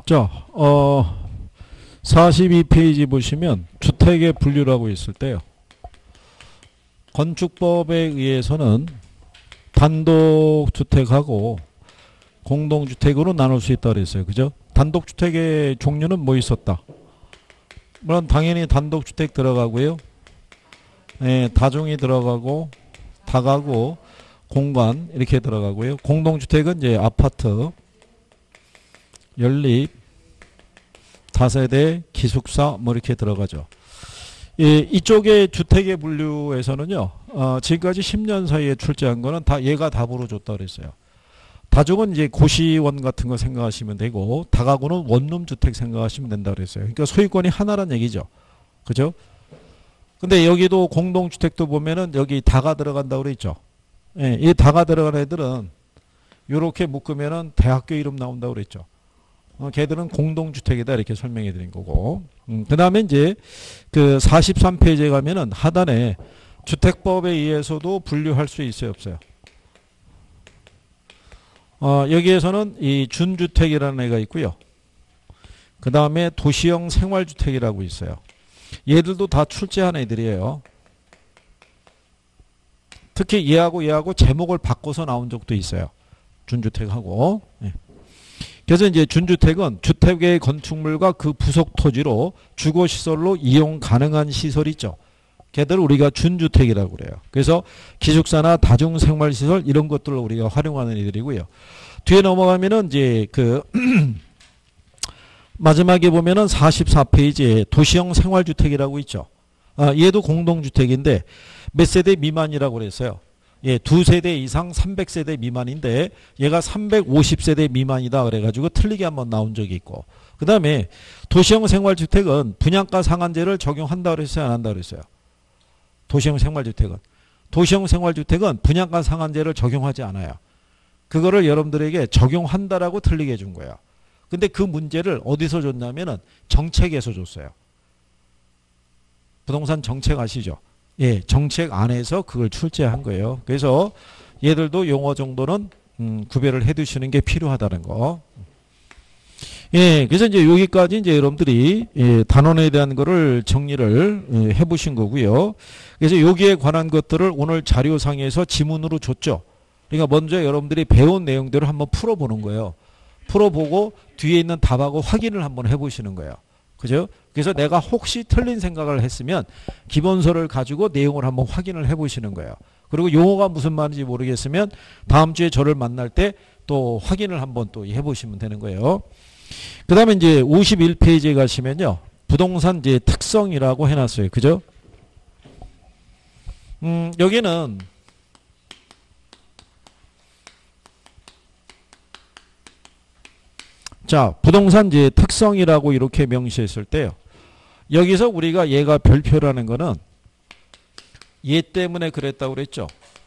자, 42페이지 보시면 주택의 분류라고 있을 때요. 건축법에 의해서는 단독주택하고 공동주택으로 나눌 수 있다고 그랬어요. 그죠? 단독주택의 종류는 뭐 있었다? 물론 당연히 단독주택 들어가고요. 네, 다중이 들어가고 다가구, 공간 이렇게 들어가고요. 공동주택은 이제 아파트, 연립, 다세대, 기숙사 뭐 이렇게 들어가죠. 이쪽의 주택의 분류에서는요. 지금까지 10년 사이에 출제한 거는 다 얘가 답으로 줬다 그랬어요. 다중은 이제 고시원 같은 거 생각하시면 되고 다가구는 원룸 주택 생각하시면 된다 그랬어요. 그러니까 소유권이 하나란 얘기죠. 그죠? 근데 여기도 공동주택도 보면은 여기 다가 들어간다고 그랬죠. 예, 이 다가 들어간 애들은 요렇게 묶으면은 대학교 이름 나온다고 그랬죠. 걔들은 공동주택이다 이렇게 설명해 드린 거고. 그 다음에 이제 그 43페이지에 가면은 하단에 주택법에 의해서도 분류할 수 있어요, 없어요? 여기에서는 이 준주택이라는 애가 있고요. 그 다음에 도시형 생활주택이라고 있어요. 얘들도 다 출제한 애들이에요. 특히 얘하고 제목을 바꿔서 나온 적도 있어요. 준주택하고. 예. 그래서 이제 준주택은 주택의 건축물과 그 부속 토지로 주거시설로 이용 가능한 시설이 있죠. 걔들을 우리가 준주택이라고 그래요. 그래서 기숙사나 다중생활시설 이런 것들을 우리가 활용하는 애들이고요. 뒤에 넘어가면은 이제 그 마지막에 보면은 44페이지에 도시형 생활주택이라고 있죠. 얘도 공동주택인데 몇 세대 미만이라고 그랬어요. 예, 2세대 이상 300세대 미만인데 얘가 350세대 미만이다 그래가지고 틀리게 한번 나온 적이 있고, 그 다음에 도시형 생활주택은 분양가 상한제를 적용한다 그랬어요, 안 한다 그랬어요? 도시형 생활주택은 분양가 상한제를 적용하지 않아요. 그거를 여러분들에게 적용한다라고 틀리게 준 거예요. 근데 그 문제를 어디서 줬냐면은 정책에서 줬어요. 부동산 정책 아시죠? 예, 정책 안에서 그걸 출제한 거예요. 그래서 얘들도 용어 정도는 구별을 해 두시는 게 필요하다는 거. 예, 그래서 이제 여기까지 이제 여러분들이 단원에 대한 거를 정리를 해 보신 거고요. 그래서 여기에 관한 것들을 오늘 자료상에서 지문으로 줬죠. 그러니까 먼저 여러분들이 배운 내용들을 한번 풀어보는 거예요. 풀어보고 뒤에 있는 답하고 확인을 한번 해보시는 거예요. 그죠? 그래서 내가 혹시 틀린 생각을 했으면 기본서를 가지고 내용을 한번 확인을 해보시는 거예요. 그리고 용어가 무슨 말인지 모르겠으면 다음 주에 저를 만날 때 또 확인을 한번 또 해보시면 되는 거예요. 그 다음에 이제 51페이지에 가시면요. 부동산 이제 특성이라고 해놨어요. 그죠? 여기는 자, 부동산 이제 특성이라고 이렇게 명시했을 때요. 여기서 우리가 얘가 별표라는 거는 얘 때문에 그랬다고 그랬죠.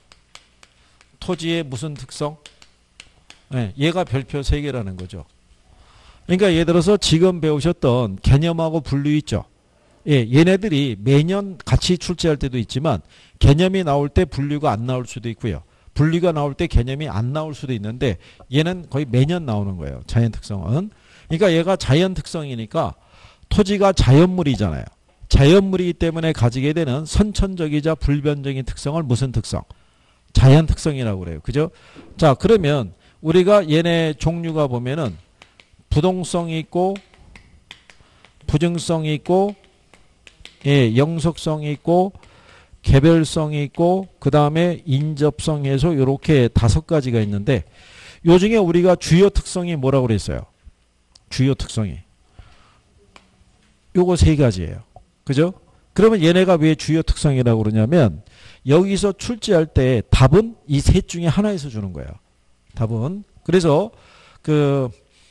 토지의 무슨 특성? 네, 얘가 별표 3개라는 거죠. 그러니까 예를 들어서 지금 배우셨던 개념하고 분류 있죠. 예, 얘네들이 매년 같이 출제할 때도 있지만 개념이 나올 때 분류가 안 나올 수도 있고요. 분류가 나올 때 개념이 안 나올 수도 있는데 얘는 거의 매년 나오는 거예요. 자연 특성은. 그러니까 얘가 자연 특성이니까 토지가 자연물이잖아요. 자연물이기 때문에 가지게 되는 선천적이자 불변적인 특성을 무슨 특성? 자연 특성이라고 그래요. 그죠? 자, 그러면 우리가 얘네 종류가 보면은 부동성이 있고 부증성이 있고 예, 영속성이 있고 개별성이 있고 그 다음에 인접성에서 이렇게 5가지가 있는데 요 중에 우리가 주요 특성이 뭐라고 그랬어요? 주요 특성이 요거 3가지예요. 그죠? 그러면 얘네가 왜 주요 특성이라고 그러냐면 여기서 출제할 때 답은 이 셋 중에 하나에서 주는 거예요. 답은. 그래서 그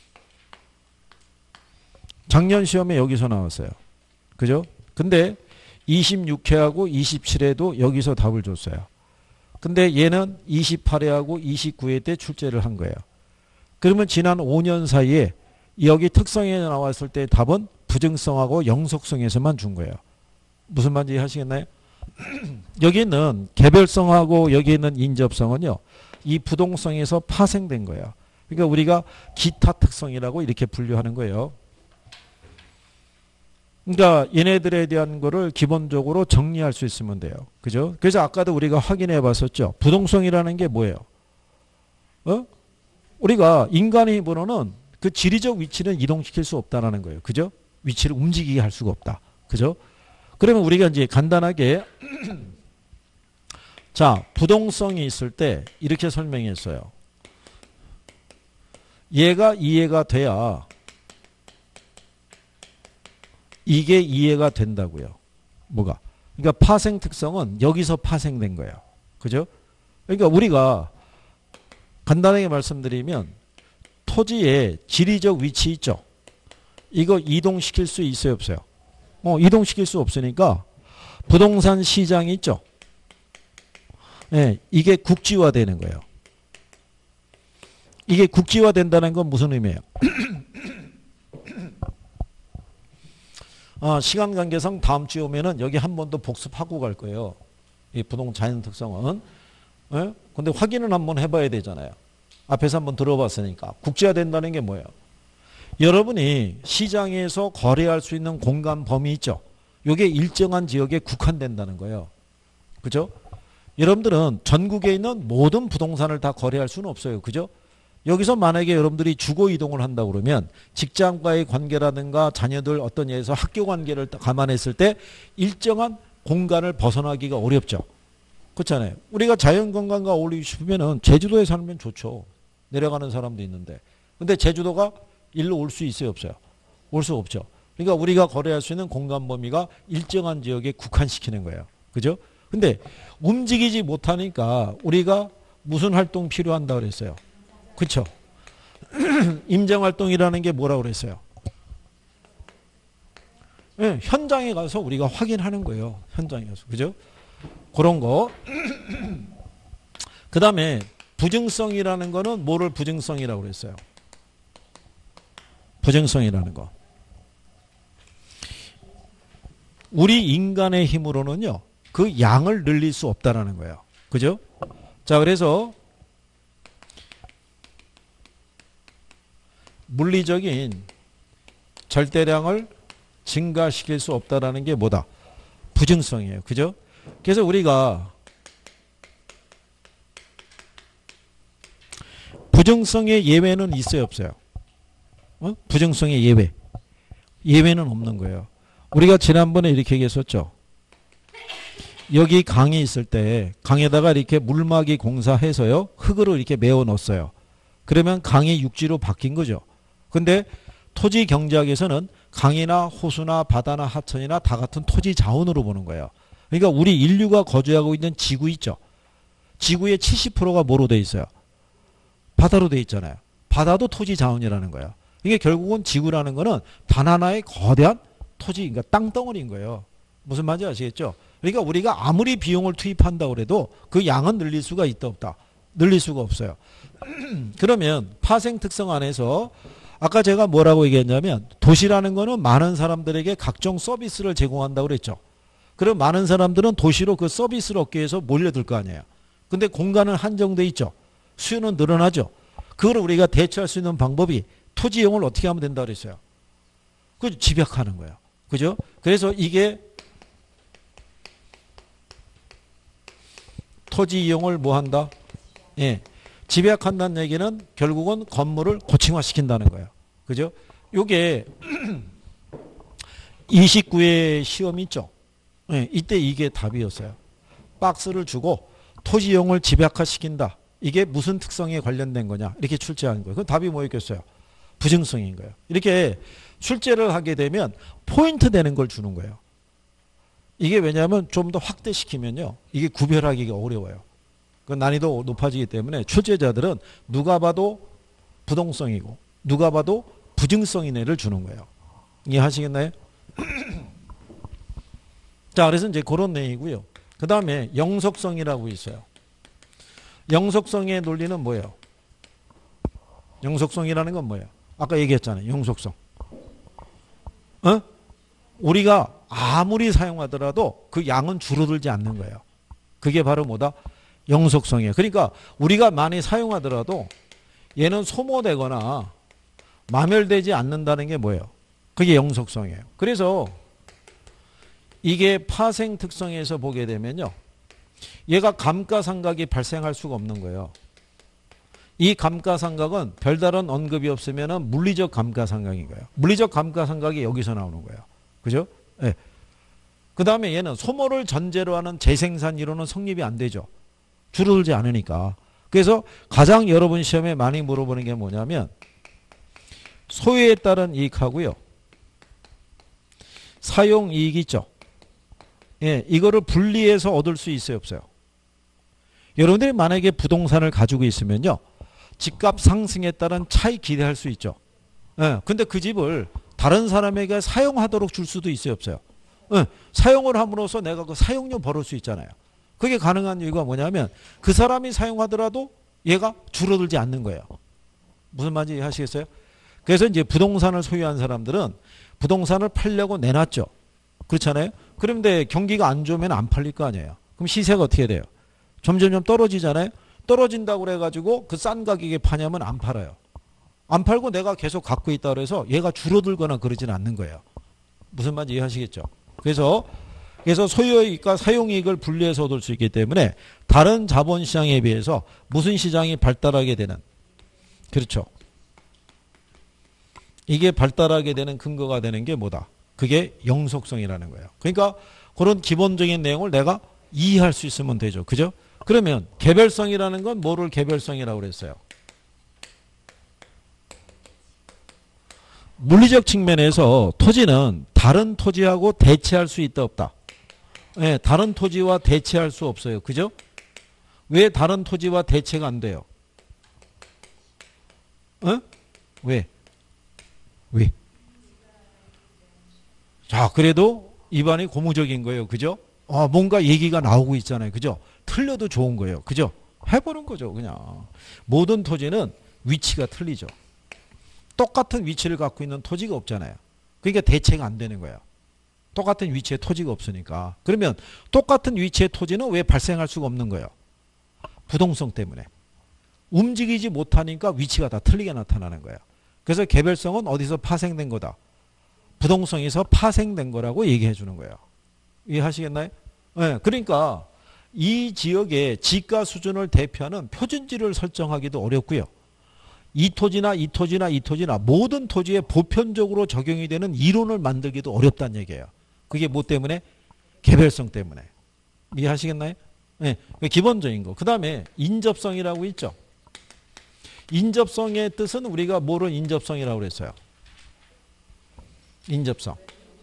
작년 시험에 여기서 나왔어요. 그죠? 근데 26회하고 27회도 여기서 답을 줬어요. 근데 얘는 28회하고 29회 때 출제를 한 거예요. 그러면 지난 5년 사이에 여기 특성에 나왔을 때 답은 부증성하고 영속성에서만 준 거예요. 무슨 말인지 하시겠나요? 여기는 개별성하고 여기 있는 인접성은요. 이 부동성에서 파생된 거예요. 그러니까 우리가 기타 특성이라고 이렇게 분류하는 거예요. 그러니까 얘네들에 대한 거를 기본적으로 정리할 수 있으면 돼요. 그죠? 그래서 아까도 우리가 확인해 봤었죠. 부동성이라는 게 뭐예요? 우리가 인간의 힘으로는 그 지리적 위치는 이동시킬 수 없다는 거예요. 그죠? 위치를 움직이게 할 수가 없다. 그죠? 그러면 우리가 이제 간단하게 자, 부동성이 있을 때 이렇게 설명했어요. 얘가 이해가 돼야 이게 이해가 된다고요. 뭐가? 그러니까 파생 특성은 여기서 파생된 거예요. 그죠? 그러니까 우리가 간단하게 말씀드리면 토지의 지리적 위치 있죠. 이거 이동시킬 수 있어요, 없어요? 이동시킬 수 없으니까 부동산 시장이 있죠. 네, 이게 국지화되는 거예요. 이게 국지화된다는 건 무슨 의미예요? 시간 관계상 다음 주에 오면은 여기 한 번 더 복습하고 갈 거예요. 이 부동산 특성은. 예? 근데 확인은 한번 해봐야 되잖아요. 앞에서 한번 들어봤으니까. 국지화된다는 게 뭐예요? 여러분이 시장에서 거래할 수 있는 공간 범위 있죠. 이게 일정한 지역에 국한된다는 거예요. 그죠? 여러분들은 전국에 있는 모든 부동산을 다 거래할 수는 없어요. 그죠? 여기서 만약에 여러분들이 주거 이동을 한다 그러면 직장과의 관계라든가 자녀들 어떤 예에서 학교 관계를 감안했을 때 일정한 공간을 벗어나기가 어렵죠. 그렇잖아요. 우리가 자연관광과 어울리고 싶으면 제주도에 살면 좋죠. 내려가는 사람도 있는데. 근데 제주도가 일로 올 수 있어요, 없어요? 올 수 없죠. 그러니까 우리가 거래할 수 있는 공간 범위가 일정한 지역에 국한시키는 거예요. 그죠? 근데 움직이지 못하니까 우리가 무슨 활동 필요한다 그랬어요? 그렇죠? 임정활동이라는 게 뭐라고 그랬어요? 네, 현장에 가서 우리가 확인하는 거예요. 현장에 가서. 그죠? 그런 거. 그 다음에 부증성이라는 거는 뭐를 부증성이라고 그랬어요? 부증성이라는 거. 우리 인간의 힘으로는요. 그 양을 늘릴 수 없다라는 거예요. 그죠? 자, 그래서 물리적인 절대량을 증가시킬 수 없다라는 게 뭐다? 부증성이에요. 그죠? 그래서 우리가 부증성의 예외는 있어요, 없어요? 부증성의 예외. 예외는 없는 거예요. 우리가 지난번에 이렇게 얘기했었죠. 여기 강이 있을 때 강에다가 이렇게 물막이 공사해서요. 흙으로 이렇게 메워 넣었어요. 그러면 강이 육지로 바뀐 거죠. 근데 토지 경제학에서는 강이나 호수나 바다나 하천이나 다 같은 토지 자원으로 보는 거예요. 그러니까 우리 인류가 거주하고 있는 지구 있죠. 지구의 70%가 뭐로 돼 있어요? 바다로 돼 있잖아요. 바다도 토지 자원이라는 거예요. 이게 결국은 지구라는 거는 단 하나의 거대한 토지, 그러니까 땅덩어리인 거예요. 무슨 말인지 아시겠죠? 그러니까 우리가 아무리 비용을 투입한다고 해도 그 양은 늘릴 수가 있다 없다? 늘릴 수가 없어요. 그러면 파생 특성 안에서 아까 제가 뭐라고 얘기했냐면 도시라는 거는 많은 사람들에게 각종 서비스를 제공한다고 그랬죠. 그럼 많은 사람들은 도시로 그 서비스를 얻기 위해서 몰려들 거 아니에요. 근데 공간은 한정돼 있죠. 수요는 늘어나죠. 그걸 우리가 대처할 수 있는 방법이 토지 이용을 어떻게 하면 된다고 그랬어요. 그 집약하는 거예요. 그죠? 그래서 이게 토지 이용을 뭐 한다? 예. 집약한다는 얘기는 결국은 건물을 고층화시킨다는 거예요. 그죠? 요게 29회 시험이 있죠. 예. 이때 이게 답이었어요. 박스를 주고 토지 이용을 집약화시킨다. 이게 무슨 특성에 관련된 거냐? 이렇게 출제하는 거예요. 그럼 답이 뭐였겠어요? 부증성인 거예요. 이렇게 출제를 하게 되면 포인트 되는 걸 주는 거예요. 이게 왜냐하면 좀 더 확대시키면요. 이게 구별하기가 어려워요. 그 난이도 높아지기 때문에 출제자들은 누가 봐도 부동성이고 누가 봐도 부증성인 애를 주는 거예요. 이해하시겠나요? 자, 그래서 이제 그런 내용이고요. 그 다음에 영속성이라고 있어요. 영속성의 논리는 뭐예요? 영속성이라는 건 뭐예요? 아까 얘기했잖아요. 영속성. 우리가 아무리 사용하더라도 그 양은 줄어들지 않는 거예요. 그게 바로 뭐다? 영속성이에요. 그러니까 우리가 많이 사용하더라도 얘는 소모되거나 마멸되지 않는다는 게 뭐예요? 그게 영속성이에요. 그래서 이게 파생 특성에서 보게 되면요. 얘가 감가상각이 발생할 수가 없는 거예요. 이 감가상각은 별다른 언급이 없으면 물리적 감가상각인 거예요. 물리적 감가상각이 여기서 나오는 거예요. 그죠? 네. 그 다음에 얘는 소모를 전제로 하는 재생산 이론은 성립이 안 되죠. 줄어들지 않으니까. 그래서 가장 여러분 시험에 많이 물어보는 게 뭐냐면 소유에 따른 이익하고요. 사용이익 있죠. 예, 이거를 분리해서 얻을 수 있어요, 없어요? 여러분들이 만약에 부동산을 가지고 있으면요. 집값 상승에 따른 차익 기대할 수 있죠. 예, 근데 그 집을 다른 사람에게 사용하도록 줄 수도 있어요, 없어요? 예, 사용을 함으로써 내가 그 사용료 벌을 수 있잖아요. 그게 가능한 이유가 뭐냐면 그 사람이 사용하더라도 얘가 줄어들지 않는 거예요. 무슨 말인지 이해하시겠어요? 그래서 이제 부동산을 소유한 사람들은 부동산을 팔려고 내놨죠. 그렇잖아요? 그런데 경기가 안 좋으면 안 팔릴 거 아니에요. 그럼 시세가 어떻게 돼요? 점점 떨어지잖아요. 떨어진다고 그래가지고 그 싼 가격에 파냐면 안 팔아요. 안 팔고 내가 계속 갖고 있다 그래서 얘가 줄어들거나 그러지는 않는 거예요. 무슨 말인지 이해하시겠죠? 그래서 소유이익과 사용이익을 분리해서 얻을 수 있기 때문에 다른 자본시장에 비해서 무슨 시장이 발달하게 되는, 그렇죠? 이게 발달하게 되는 근거가 되는 게 뭐다? 그게 영속성이라는 거예요. 그러니까 그런 기본적인 내용을 내가 이해할 수 있으면 되죠. 그죠? 그러면 개별성이라는 건 뭐를 개별성이라고 그랬어요? 물리적 측면에서 토지는 다른 토지하고 대체할 수 있다 없다? 네, 다른 토지와 대체할 수 없어요. 그죠? 왜 다른 토지와 대체가 안 돼요? 왜? 자, 그래도 입안이 고무적인 거예요. 그죠? 뭔가 얘기가 나오고 있잖아요. 그죠? 틀려도 좋은 거예요. 그죠? 해보는 거죠. 그냥. 모든 토지는 위치가 틀리죠. 똑같은 위치를 갖고 있는 토지가 없잖아요. 그러니까 대체가 안 되는 거예요. 똑같은 위치에 토지가 없으니까. 그러면 똑같은 위치의 토지는 왜 발생할 수가 없는 거예요? 부동성 때문에. 움직이지 못하니까 위치가 다 틀리게 나타나는 거예요. 그래서 개별성은 어디서 파생된 거다? 부동성에서 파생된 거라고 얘기해 주는 거예요. 이해하시겠나요? 네, 그러니까 이 지역의 지가 수준을 대표하는 표준지를 설정하기도 어렵고요. 이 토지나 모든 토지에 보편적으로 적용이 되는 이론을 만들기도 어렵다는 얘기예요. 그게 뭐 때문에? 개별성 때문에. 이해하시겠나요? 네, 기본적인 거. 그 다음에 인접성이라고 있죠. 인접성의 뜻은 우리가 뭐를 인접성이라고 그랬어요? 인접성.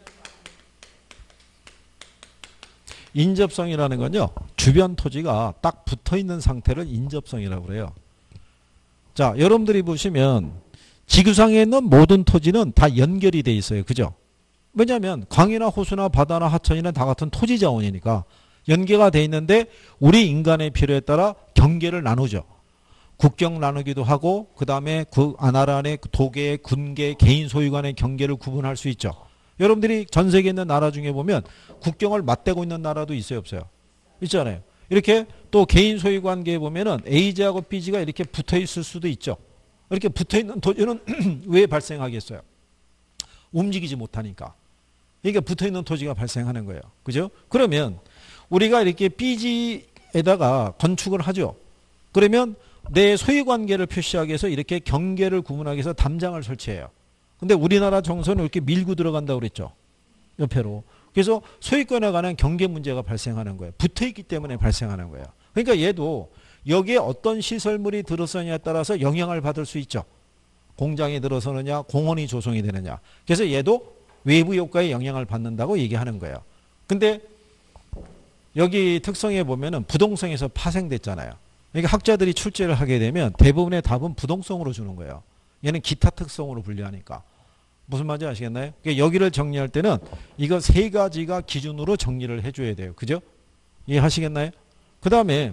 인접성이라는 건요. 주변 토지가 딱 붙어있는 상태를 인접성이라고 그래요. 자, 여러분들이 보시면 지구상에 있는 모든 토지는 다 연결이 돼 있어요. 그죠? 왜냐하면 강이나 호수나 바다나 하천이나 다 같은 토지 자원이니까 연계가 돼 있는데 우리 인간의 필요에 따라 경계를 나누죠. 국경 나누기도 하고 그 다음에 그 나라 안에 도계, 군계, 개인 소유 간의 경계를 구분할 수 있죠. 여러분들이 전 세계에 있는 나라 중에 보면 국경을 맞대고 있는 나라도 있어요, 없어요? 있잖아요. 이렇게 또 개인 소유 관계에 보면은 A지하고 B지가 이렇게 붙어 있을 수도 있죠. 이렇게 붙어 있는 토지는 왜 발생하겠어요? 움직이지 못하니까. 이게 붙어 있는 토지가 발생하는 거예요. 그죠? 그러면 우리가 이렇게 B지에다가 건축을 하죠. 그러면 내 소유 관계를 표시하기 위해서 이렇게 경계를 구분하기 위해서 담장을 설치해요. 근데 우리나라 정서는 이렇게 밀고 들어간다고 그랬죠. 옆으로. 그래서 소유권에 관한 경계 문제가 발생하는 거예요. 붙어있기 때문에 발생하는 거예요. 그러니까 얘도 여기에 어떤 시설물이 들어서냐에 따라서 영향을 받을 수 있죠. 공장이 들어서느냐, 공원이 조성이 되느냐. 그래서 얘도 외부 효과에 영향을 받는다고 얘기하는 거예요. 근데 여기 특성에 보면은 부동성에서 파생됐잖아요. 그러니까 학자들이 출제를 하게 되면 대부분의 답은 부동성으로 주는 거예요. 얘는 기타 특성으로 분류하니까. 무슨 말인지 아시겠나요? 그러니까 여기를 정리할 때는 이거 세 가지가 기준으로 정리를 해줘야 돼요. 그죠? 이해하시겠나요? 그 다음에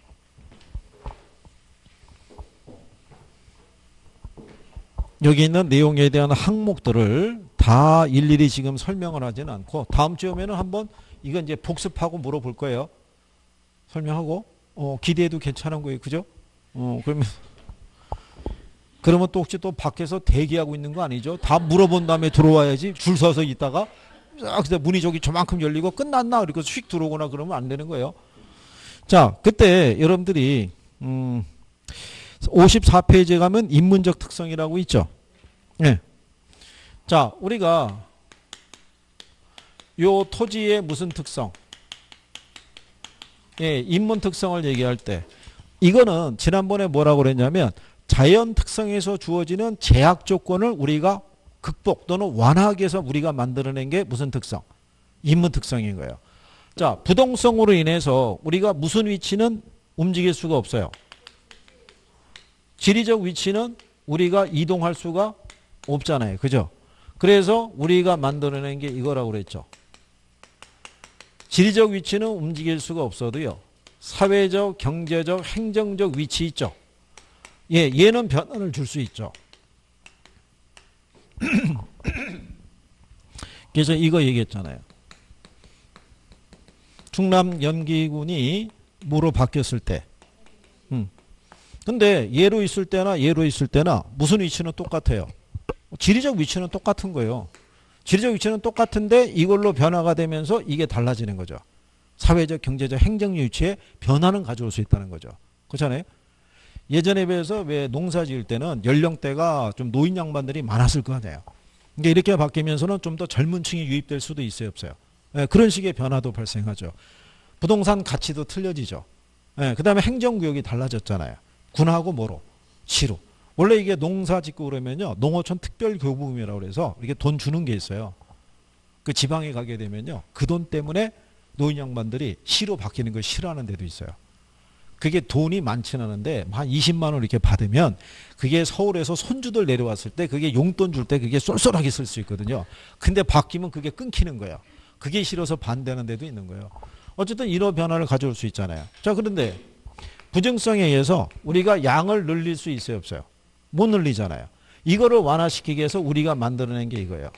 여기 있는 내용에 대한 항목들을 다 일일이 지금 설명을 하지는 않고 다음 주에 오면은 한번 이거 이제 복습하고 물어볼 거예요. 설명하고 기대해도 괜찮은 거예요. 그죠? 그러면 그러면 또 혹시 또 밖에서 대기하고 있는 거 아니죠? 다 물어본 다음에 들어와야지. 줄 서서 있다가 그때 문이 저기 저만큼 열리고 끝났나? 그리고 휙 들어오거나 그러면 안 되는 거예요. 자, 그때 여러분들이 54페이지에 가면 인문적 특성이라고 있죠. 네. 자, 우리가 요 토지의 무슨 특성? 예, 인문 특성을 얘기할 때 이거는 지난번에 뭐라고 그랬냐면 자연 특성에서 주어지는 제약 조건을 우리가 극복 또는 완화하기 위해서 우리가 만들어낸 게 무슨 특성? 인문 특성인 거예요. 자, 부동성으로 인해서 우리가 무슨 위치는 움직일 수가 없어요. 지리적 위치는 우리가 이동할 수가 없잖아요. 그죠? 그래서 우리가 만들어낸 게 이거라고 그랬죠. 지리적 위치는 움직일 수가 없어도요. 사회적, 경제적, 행정적 위치 있죠. 예, 얘는 변화를 줄 수 있죠. 그래서 이거 얘기했잖아요. 충남 연기군이 뭐로 바뀌었을 때. 근데 얘로 있을 때나 얘로 있을 때나 무슨 위치는 똑같아요. 지리적 위치는 똑같은 거예요. 지리적 위치는 똑같은데 이걸로 변화가 되면서 이게 달라지는 거죠. 사회적, 경제적, 행정적 위치에 변화는 가져올 수 있다는 거죠. 그렇잖아요. 예전에 비해서 왜 농사 지을 때는 연령대가 좀 노인 양반들이 많았을 거 아니에요. 그러니까 이렇게 바뀌면서는 좀 더 젊은 층이 유입될 수도 있어요, 없어요? 예, 그런 식의 변화도 발생하죠. 부동산 가치도 틀려지죠. 예, 그 다음에 행정구역이 달라졌잖아요. 군하고 뭐로? 시로. 원래 이게 농사 짓고 그러면요. 농어촌 특별교부금이라고 그래서 이렇게 돈 주는 게 있어요. 그 지방에 가게 되면요. 그 돈 때문에 노인 양반들이 시로 바뀌는 걸 싫어하는 데도 있어요. 그게 돈이 많지는 않은데 한 20만 원 이렇게 받으면 그게 서울에서 손주들 내려왔을 때 그게 용돈 줄 때 그게 쏠쏠하게 쓸 수 있거든요. 근데 바뀌면 그게 끊기는 거예요. 그게 싫어서 반대하는 데도 있는 거예요. 어쨌든 이런 변화를 가져올 수 있잖아요. 자, 그런데 부정성에 의해서 우리가 양을 늘릴 수 있어요, 없어요? 못 늘리잖아요. 이거를 완화시키기 위해서 우리가 만들어낸 게 이거예요.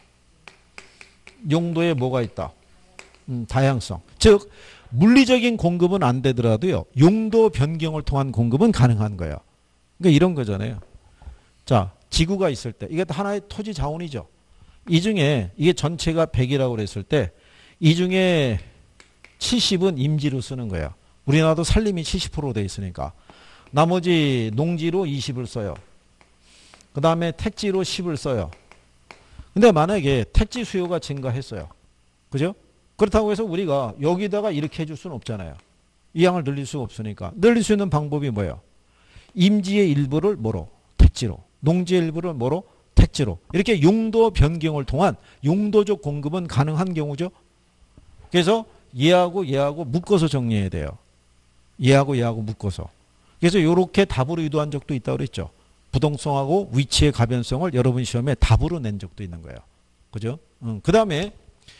용도에 뭐가 있다? 다양성. 즉 물리적인 공급은 안 되더라도요. 용도 변경을 통한 공급은 가능한 거예요. 그러니까 이런 거잖아요. 자, 지구가 있을 때 이게 하나의 토지 자원이죠. 이 중에 이게 전체가 100이라고 그랬을 때 이 중에 70은 임지로 쓰는 거예요. 우리나라도 산림이 70% 돼 있으니까. 나머지 농지로 20을 써요. 그 다음에 택지로 10을 써요. 근데 만약에 택지 수요가 증가했어요. 그죠? 그렇다고 해서 우리가 여기다가 이렇게 해줄 수는 없잖아요. 이 양을 늘릴 수가 없으니까. 늘릴 수 있는 방법이 뭐예요? 임지의 일부를 뭐로? 택지로. 농지의 일부를 뭐로? 택지로. 이렇게 용도 변경을 통한 용도적 공급은 가능한 경우죠. 그래서 얘하고 얘하고 묶어서 정리해야 돼요. 얘하고 얘하고 묶어서. 그래서 이렇게 답으로 유도한 적도 있다고 그랬죠. 부동성하고 위치의 가변성을 여러분 시험에 답으로 낸 적도 있는 거예요. 그죠? 그 다음에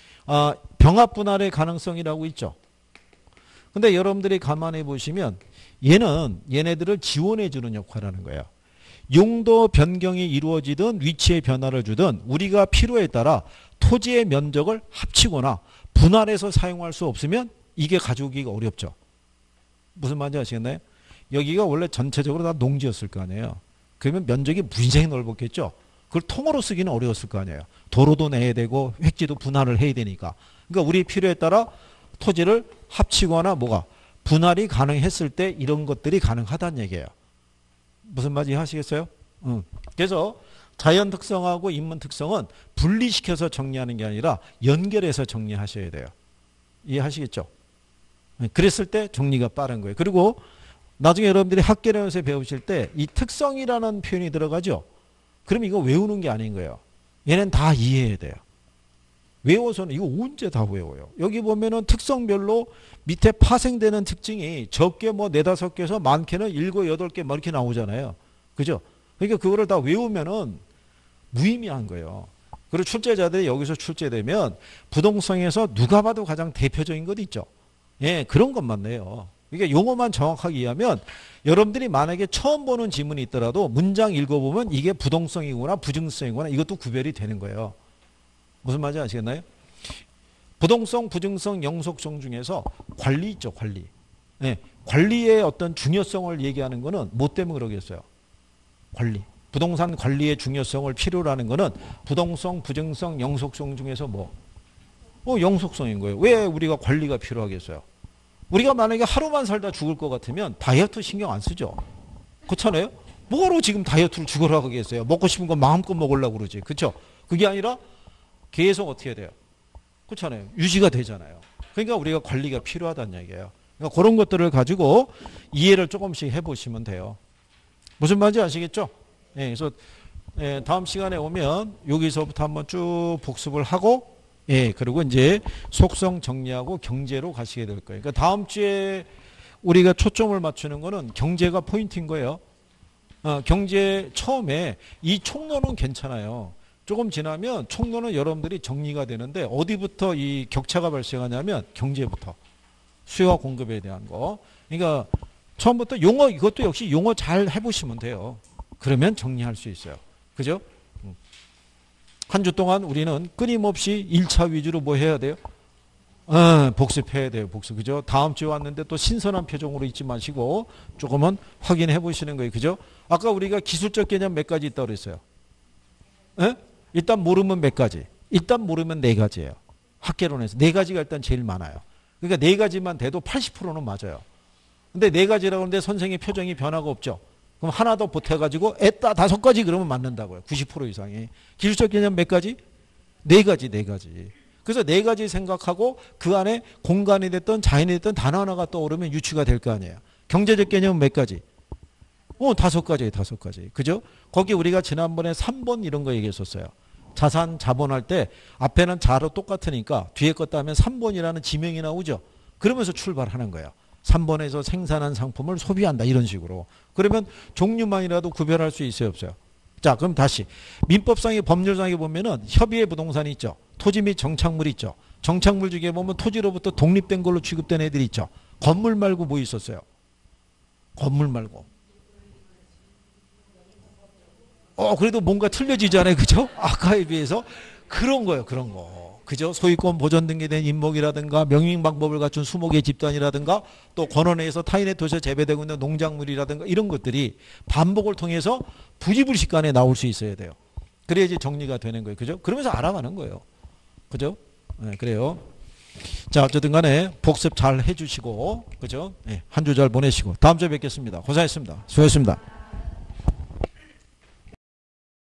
병합 분할의 가능성이라고 있죠. 근데 여러분들이 가만히 보시면 얘네들을 지원해 주는 역할을 하는 거예요. 용도 변경이 이루어지든 위치의 변화를 주든 우리가 필요에 따라 토지의 면적을 합치거나 분할해서 사용할 수 없으면 이게 가져오기가 어렵죠. 무슨 말인지 아시겠나요? 여기가 원래 전체적으로 다 농지였을 거 아니에요. 그러면 면적이 무지하게 넓었겠죠. 그걸 통으로 쓰기는 어려웠을 거 아니에요. 도로도 내야 되고 획지도 분할을 해야 되니까. 그러니까 우리 필요에 따라 토지를 합치거나 뭐가 분할이 가능했을 때 이런 것들이 가능하다는 얘기예요. 무슨 말인지 하시겠어요? 그래서 자연 특성하고 인문 특성은 분리시켜서 정리하는 게 아니라 연결해서 정리하셔야 돼요. 이해하시겠죠? 그랬을 때 정리가 빠른 거예요. 그리고 나중에 여러분들이 학계론에서 배우실 때 이 특성이라는 표현이 들어가죠. 그럼 이거 외우는 게 아닌 거예요. 얘는 다 이해해야 돼요. 외워서는 이거 언제 다 외워요. 여기 보면은 특성별로 밑에 파생되는 특징이 적게 뭐 4-5개에서 많게는 7, 8개 뭐 이렇게 나오잖아요. 그죠? 그러니까 그거를 다 외우면은 무의미한 거예요. 그리고 출제자들이 여기서 출제되면 부동성에서 누가 봐도 가장 대표적인 것 있죠. 예, 그런 것만 내요. 이게 용어만 정확하게 이해하면 여러분들이 만약에 처음 보는 지문이 있더라도 문장 읽어보면 이게 부동성이구나 부증성이구나 이것도 구별이 되는 거예요. 무슨 말인지 아시겠나요? 부동성, 부증성, 영속성 중에서 관리 있죠. 관리. 네, 관리의 어떤 중요성을 얘기하는 거는 뭐 때문에 그러겠어요? 관리. 부동산 관리의 중요성을 필요로 하는 거는 부동성, 부증성, 영속성 중에서 뭐? 영속성인 거예요. 왜 우리가 관리가 필요하겠어요? 우리가 만약에 하루만 살다 죽을 것 같으면 다이어트 신경 안 쓰죠. 그렇잖아요? 뭐로 지금 다이어트를 죽으라고 하겠어요? 먹고 싶은 거 마음껏 먹으려고 그러지. 그렇죠? 그게 아니라 계속 어떻게 돼요? 그렇잖아요. 유지가 되잖아요. 그러니까 우리가 관리가 필요하다는 얘기예요. 그러니까 그런 것들을 가지고 이해를 조금씩 해보시면 돼요. 무슨 말인지 아시겠죠? 예, 그래서 다음 시간에 오면 여기서부터 한번 쭉 복습을 하고 그리고 이제 속성 정리하고 경제로 가시게 될 거예요. 그러니까 다음 주에 우리가 초점을 맞추는 거는 경제가 포인트인 거예요. 경제 처음에 이 총론은 괜찮아요. 조금 지나면 총론은 여러분들이 정리가 되는데 어디부터 이 격차가 발생하냐면 경제부터. 수요와 공급에 대한 거. 그러니까 처음부터 용어 이것도 역시 용어 잘 해보시면 돼요. 그러면 정리할 수 있어요. 그죠? 한 주 동안 우리는 끊임없이 1차 위주로 뭐 해야 돼요? 복습해야 돼요. 복습. 그죠? 다음 주에 왔는데 또 신선한 표정으로 있지 마시고 조금은 확인해 보시는 거예요. 그죠? 아까 우리가 기술적 개념 몇 가지 있다고 그랬어요. 일단 모르면 몇 가지? 일단 모르면 4가지예요. 학계론에서 4가지가 일단 제일 많아요. 그러니까 4가지만 돼도 80%는 맞아요. 근데 4가지라고 하는데 선생의 표정이 변화가 없죠. 그럼 하나 더 보태가지고 애따 5가지 그러면 맞는다고요. 90% 이상이. 기술적 개념 몇 가지? 4가지. 그래서 4가지 생각하고 그 안에 공간이 됐든 자연이 됐든 단어 하나가 떠오르면 유추가 될 거 아니에요. 경제적 개념은 몇 가지? 5가지. 그죠? 거기 우리가 지난번에 3번 이런 거 얘기했었어요. 자산, 자본 할 때 앞에는 자로 똑같으니까 뒤에 것 다음에 3번이라는 지명이 나오죠. 그러면서 출발하는 거예요. 3번에서 생산한 상품을 소비한다 이런 식으로. 그러면 종류만이라도 구별할 수 있어요 없어요? 자 그럼 다시 민법상의 법률상에 보면은 협의의 부동산이 있죠. 토지 및 정착물 있죠. 정착물 중에 보면 토지로부터 독립된 걸로 취급된 애들이 있죠. 건물 말고 뭐 있었어요? 건물 말고. 그래도 뭔가 틀려지잖아요. 그죠? 아까에 비해서 그런 거예요. 그런 거. 그죠? 소유권 보존 등기된 임목이라든가 명령 방법을 갖춘 수목의 집단이라든가 또 권원회에서 타인의 토지에 재배되고 있는 농작물이라든가 이런 것들이 반복을 통해서 부지불식간에 나올 수 있어야 돼요. 그래야지 정리가 되는 거예요. 그죠? 그러면서 알아가는 거예요. 그죠? 네, 그래요. 자, 어쨌든 간에 복습 잘 해주시고, 그죠? 네, 한 주 잘 보내시고, 다음 주에 뵙겠습니다. 고생하셨습니다. 수고하셨습니다.